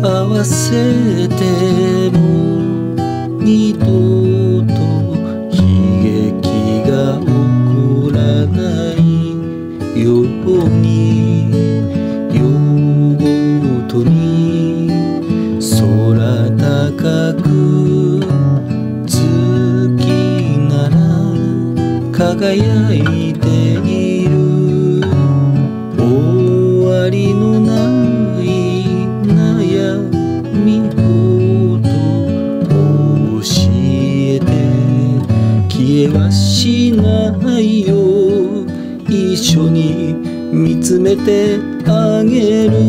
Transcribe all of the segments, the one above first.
合わせても二度と悲劇が起こらないように、夜ごとに空高く月なら輝いている。終わりのない悩みほど教えて消えはしないよ。一緒に見つめてあげる。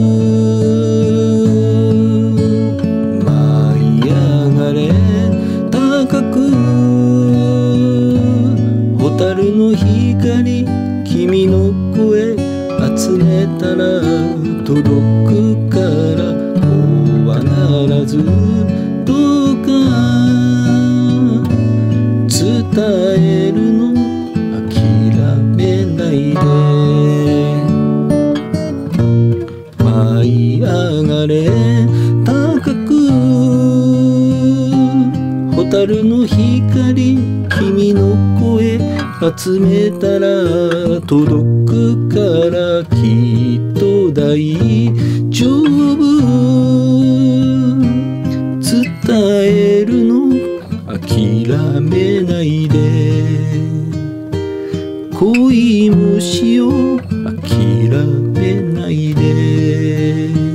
舞い上がれ高く蛍の光、君の声集めたら届くから、怖ならずどうか伝えるの諦めないで。舞い上がれ高く蛍の光、君の声集めたら届くから、きっと大丈夫。伝えるの諦めないで。恋もしよう諦めないで。